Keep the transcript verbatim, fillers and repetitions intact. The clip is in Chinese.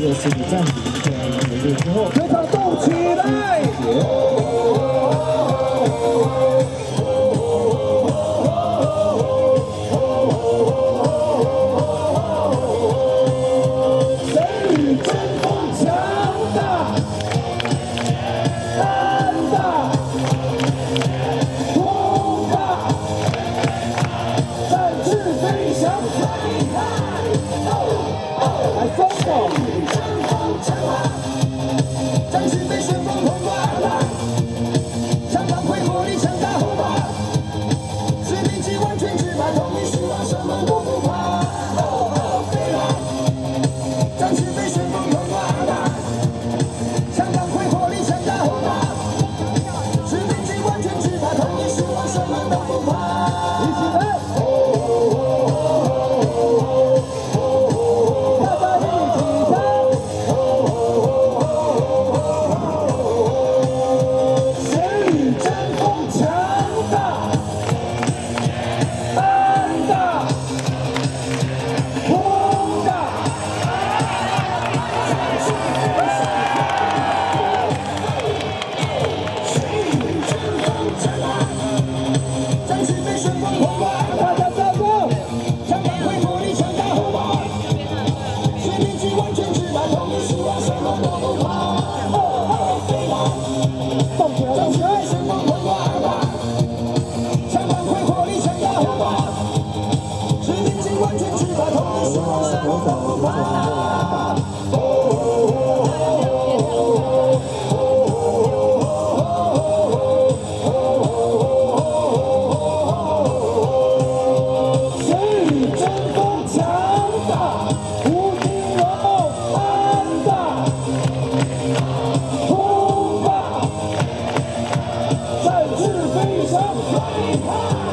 又是你占领这样一个路之后， 全场动起来！神与争锋强大，安大，攻大，展翅飞翔，来风暴！ 战士被旋风轰垮，强大挥火力，强大后怕，士兵既完全只怕，统一希望什么都不怕。飞啦！战士被旋风轰垮，强大挥火力，强大后怕，士兵既完全只怕，统一希望什么都不怕。一起来！ 战士飞翔，飞